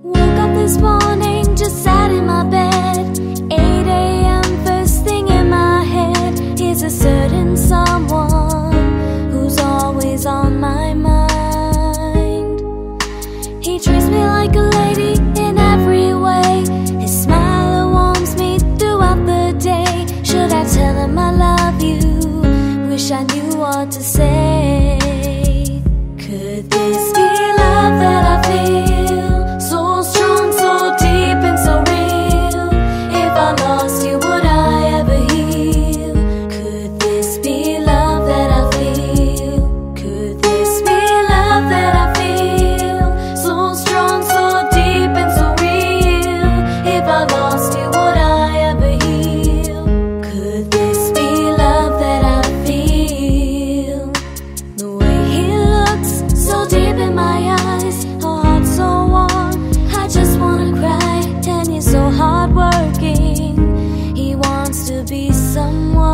Woke up this morning, just sat in my bed. 8 a.m. first thing in my head is a certain someone who's always on my mind. He treats me like a lady in every way. His smile warms me throughout the day. Should I tell him I love you? Wish I knew what to say. Could this be love that I feel? So strong, so deep and so real. If I lost you, would I ever heal? Could this be love that I feel? Could this be love that I feel? So strong, so deep and so real. If I lost you, would I ever heal? Could this be love that I feel? The way he looks, so deep in my eyes, a heart so warm, I just wanna cry. And he's so hardworking, he wants to be someone.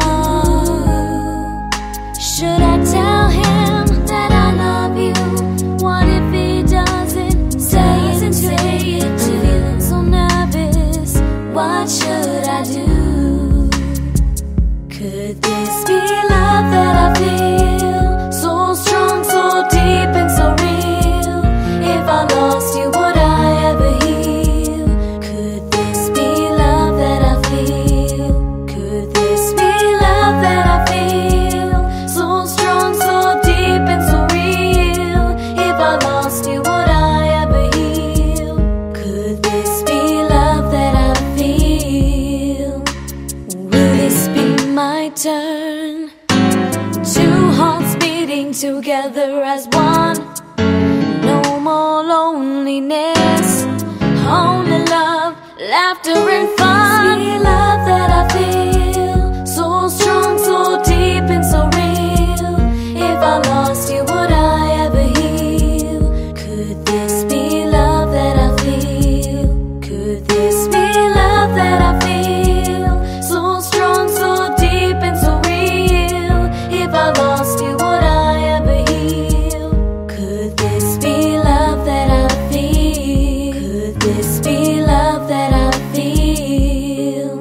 Should I tell him that I love you? What if he doesn't say it to you? So nervous, what should I do? Could this be love that I feel? So strong, so deep and so real. If I lost you, would I ever heal? Could this be love that I feel? Could this be love that I feel? So strong, so deep and so real. If I lost you, would I ever heal? Could this be love that I feel? Will this be my turn? Two hearts beating together as one. No more loneliness, only love, laughter and fun. This be love that I feel, so strong, so deep and so real. If I lost you, would I ever heal? Could this be love that I feel? Could this be love that I feel? So strong, so deep and so real. If I lost you, would I ever heal? Could this be love that I feel? Could this be love that I feel?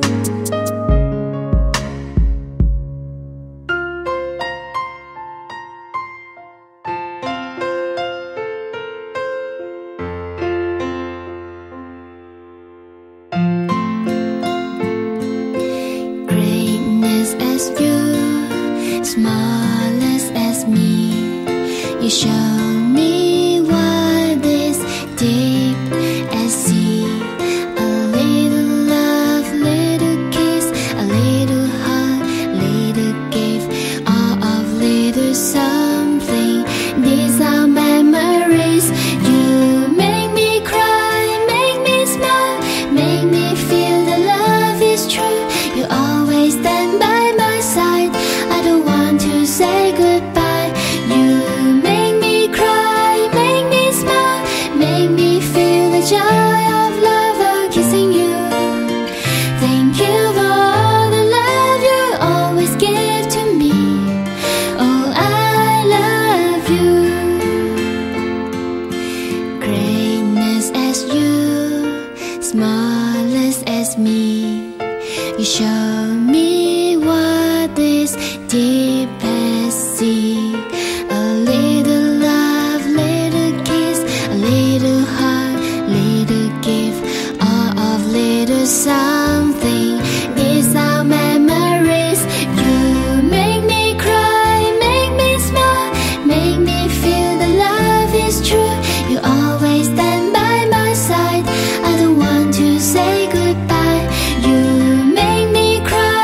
Greatness as you, smallest as me. You show me what is deep as sea. A little love, little kiss, a little heart, little gift, all of little something. These are memories. You make me cry, make me smile, make me feel that love is true. You always stand by my side. I don't want to say goodbye. You make me cry, make me smile, make me feel the joy of love of kissing you. Thank you for all the love you always give to me. Oh, I love you. Greatness as you, smallest as me. You show me what is deep as sea. A little love, little kiss, a little heart, little gift, all of little something. These are memories. You make me cry, make me smile, make me feel that love is true. You always stand by my side. I don't want to say goodbye. You make me cry,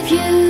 you.